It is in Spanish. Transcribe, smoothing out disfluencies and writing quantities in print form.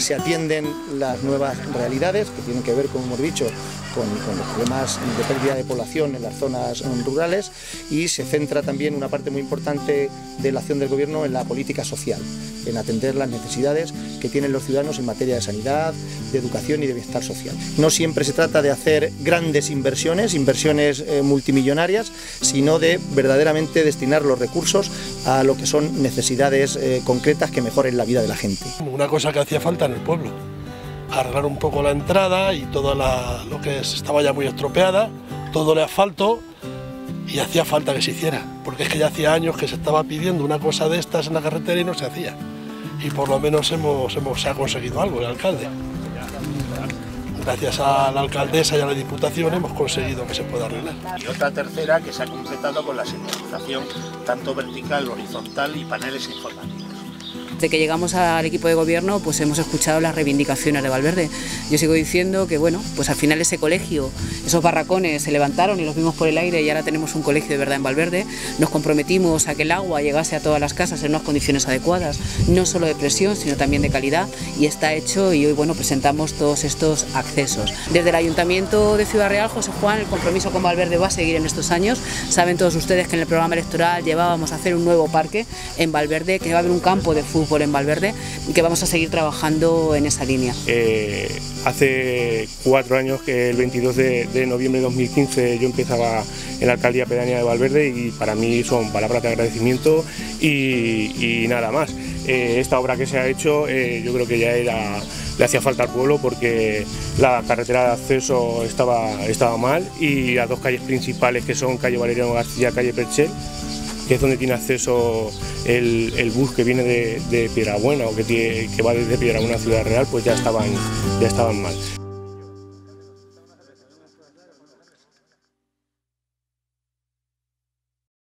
se atienden las nuevas realidades que tienen que ver, como hemos dicho, con los problemas de pérdida de población en las zonas rurales, y se centra también una parte muy importante de la acción del Gobierno en la política social, en atender las necesidades que tienen los ciudadanos en materia de sanidad, de educación y de bienestar social. No siempre se trata de hacer grandes inversiones multimillonarias, sino de verdaderamente destinar los recursos a lo que son necesidades concretas que mejoren la vida de la gente. Una cosa que hacía falta en el pueblo, arreglar un poco la entrada y todo lo que estaba ya muy estropeada, todo el asfalto, y hacía falta que se hiciera, porque es que ya hacía años que se estaba pidiendo una cosa de estas en la carretera y no se hacía, y por lo menos se ha conseguido algo, el alcalde. Gracias a la alcaldesa y a la Diputación hemos conseguido que se pueda arreglar. Y otra tercera que se ha completado con la señalización tanto vertical, horizontal y paneles informativos. Desde que llegamos al equipo de gobierno, pues hemos escuchado las reivindicaciones de Valverde. Yo sigo diciendo que, bueno, pues al final ese colegio, esos barracones se levantaron y los vimos por el aire, y ahora tenemos un colegio de verdad en Valverde. Nos comprometimos a que el agua llegase a todas las casas en unas condiciones adecuadas, no solo de presión, sino también de calidad, y está hecho, y hoy, bueno, presentamos todos estos accesos. Desde el Ayuntamiento de Ciudad Real, José Juan, el compromiso con Valverde va a seguir en estos años. Saben todos ustedes que en el programa electoral llevábamos a hacer un nuevo parque en Valverde, que va a haber un campo de fútbol en Valverde, y que vamos a seguir trabajando en esa línea. Hace 4 años, que el 22 de noviembre de 2015 yo empezaba en la alcaldía pedánea de Valverde, y para mí son palabras de agradecimiento y nada más. Esta obra que se ha hecho, yo creo que ya le hacía falta al pueblo, porque la carretera de acceso estaba mal, y las dos calles principales, que son calle Valeriano García, calle Perchel, que es donde tiene acceso el bus que viene de Piedrabuena, o que va desde Piedrabuena a Ciudad Real, pues ya estaban mal.